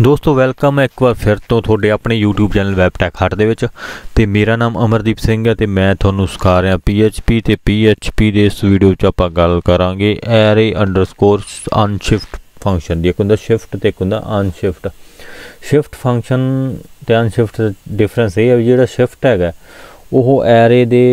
दोस्तों वेलकम है एक बार फिर तो थोड़े अपने यूट्यूब चैनल वैब टैक हट दे विच ते मेरा नाम अमरदीप सिंह है ते मैं तुहानूं सिखा रहा PHP ते PHP दे इस वीडियो च आपां गल करांगे एरे अंडरस्कोर अनशिफ्ट फंक्शन दी। एक हुंदा शिफ्ट ते एक हुंदा अनशिफ्ट। शिफ्ट फंक्शन ते अनशिफ्ट डिफरेंस ये है भी जिहड़ा शिफ्ट हैगा ओह एरे दे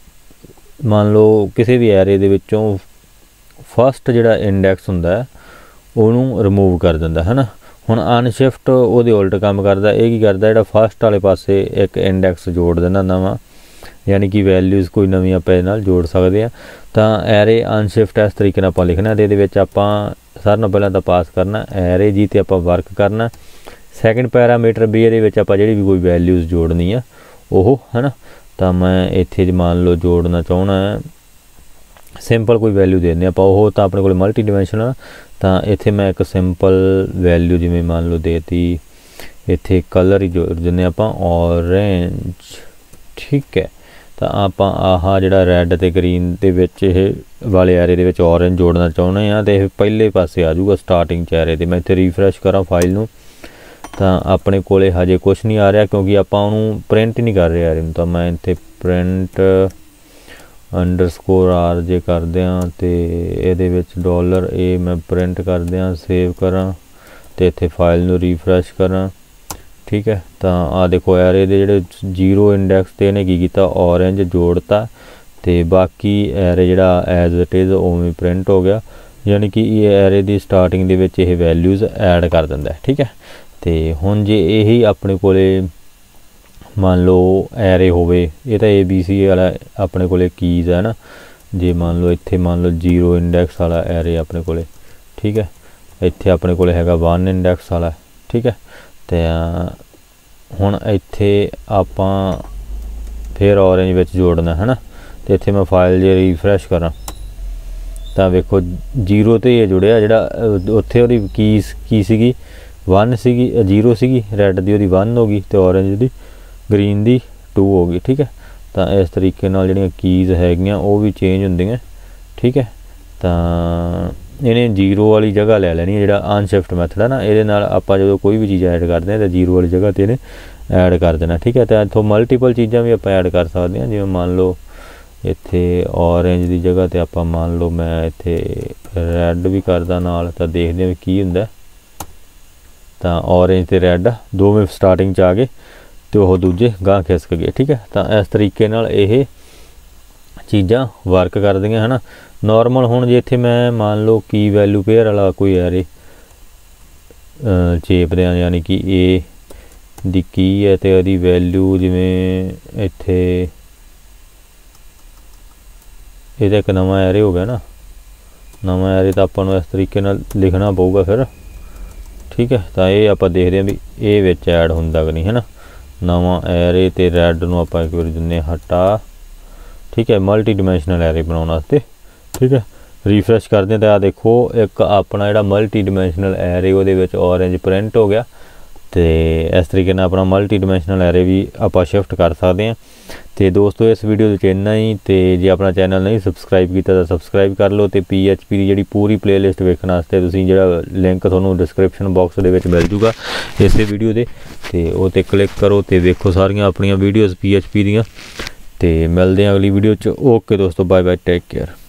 मान लो किसी भी एरे दे विचों फस्ट जिहड़ा इंडैक्स हुंदा है ਉਹਨੂੰ रिमूव कर दिंदा है ना। हुण अनशिफ्ट ਉਹਦੇ उल्ट काम करदा। ਇਹ ਕੀ करदा ਜਿਹੜਾ फस्ट वाले पासे एक इंडैक्स जोड़ देना नवां यानी कि वैल्यूज़ कोई नवीं ਆਪਾਂ ਇਹਦੇ ਨਾਲ जोड़ सकते हैं। तो एरे अनशिफ्ट इस तरीके नाल ਆਪਾਂ लिखना ਤੇ ਇਹਦੇ ਵਿੱਚ ਆਪਾਂ सारे नाल ਪਹਿਲਾਂ ਤਾਂ पास करना एरे जी ते ਆਪਾਂ वर्क करना। सैकेंड पैरामीटर भी ਇਹਦੇ ਵਿੱਚ ਆਪਾਂ ਜਿਹੜੀ भी कोई वैल्यूज़ जोड़नी है ਉਹ है ना। तो मैं ਇੱਥੇ मान लो जोड़ना चाहना है सिंपल कोई वैल्यू देने आप वो तो अपने को मल्टी डिमेंशनल। तो इत्थे मैं एक सिंपल वैल्यू जिमें मान लो देती इत्थे कलर ही जोड़ देने आप ऑरेंज ठीक है। तो आप आह जिहड़ा रैड ते ग्रीन दे विच वाले एरे दे विच ऑरेंज जोड़ना चाहुंदे आ ते पहले पासे आ जाऊगा स्टार्टिंग च एरे ते मैं इत्थे रिफ्रैश करा फाइल नूं तो अपने कोले हजे कुछ नहीं आ रहा क्योंकि आपां उहनूं प्रिंट नहीं कर रहे एरे नूं। तो मैं इत्थे प्रिंट अंडरस्कोर आर जे कर दियाँ तो ये $a मैं प्रिंट कर दियाँ सेव करा तो इत्थे फाइल नूं रिफ्रैश करा ठीक है। तो आ देखो एरे दे जिहड़े 0 इंडैक्स ते इहने की कीता ऑरेंज जोड़ता तो बाकी एरे जिहड़ा एज इट इज़ उवें प्रिंट हो गया यानी कि ये एरे दी स्टार्टिंग दे विच ये वैल्यूज़ ऐड कर दिंदा है ठीक है। तो हुण जे यही अपने कोले मान लो एरे होवे ये तो ABC वाला अपने कोले कीज़ है ना। जे मान लो इत्थे मान लो 0 इंडैक्स वाला एरे अपने कोले ठीक है। इत्थे अपने कोले हैगा 1 इंडैक्स वाला ठीक है। तो हुण इत्थे आपां फिर ऑरेंज विच जोड़ना है ना। तो इत्थे मैं फाइल जे रिफ्रैश करा तो वेखो 0 ते ये जुड़िया जिहड़ा उत्थे उहदी की सीगी 1 सीगी 0 सीगी रैड दी उहदी 1 हो गई तो ऑरेंज दी ग्रीन दी 2 हो गई ठीक है। तो इस तरीके नाल जिहड़ियां कीज़ हैगियां वो भी चेंज होंदियां ठीक है। तो इन्हें 0 वाली जगह ले लैनी है जिहड़ा अनशिफ्ट मैथड है ना। ये नाल आपां जदों कोई भी चीज़ ऐड करते हैं तो 0 वाली जगह ते इन्हें ऐड कर देना ठीक है। तो इत्थों मल्टीपल चीज़ां भी आपां ऐड कर सकते हैं जिवें मान लो इत्थे ऑरेंज की जगह तो आपां मान लो मैं इत्थे रैड भी करदा नाल तो देखदे हां की हुंदा। तो ऑरेंज ते रैड दोवें स्टार्टिंग च आ गए तो वह दूजे गांह खिसक गए ठीक है। तो इस तरीके नाल ये चीज़ां वर्क कर दियां है ना। नॉर्मल हुण जे इत्थे मैं मान लो की वैल्यू पेयर वाला कोई एरे चेप दें यानी कि ए दी की है तो इहदी वैल्यू जिवें इत्थे इहदा एक नवां एरे हो गया ना। नवां एरे तो आपां नूं इस तरीके नाल लिखना पऊगा फिर ठीक है। तो ये आपां देखदे हां भी ये विच ऐड हुंदा कि नहीं है ना। नवा एरे तो रैड नूं आपां एक बार दिंदे हटा ठीक है मल्टी डिमेंशनल एरे बनाउण वास्ते ठीक है। रिफ्रैश करते हैं तो आ देखो एक अपना जिहड़ा मल्टी डिमेंशनल एरे उहदे विच ऑरेंज प्रिंट हो गया। तो इस तरीके नाल अपना मल्टी डिमेंशनल एरे भी आपां शिफ्ट कर सकते हैं। तो दोस्तों इस वीडियो दे इन्ना ही। तो जे अपना चैनल नहीं सबसक्राइब किया तो सबसक्राइब कर लो। तो PHP की जिहड़ी पूरी प्लेलिस्ट वेखण वास्ते तुसीं जिहड़ा लिंक तुहानूं डिस्क्रिप्शन बॉक्स दे विच मिल जूगा इस वीडियो दे ते उह ते क्लिक करो तो वेखो सारियां अपनियां वीडियोज़ PHP दीयां। ते मिलदे हैं अगली वीडियो च। ओके दोस्तों बाय बाय टेक केयर।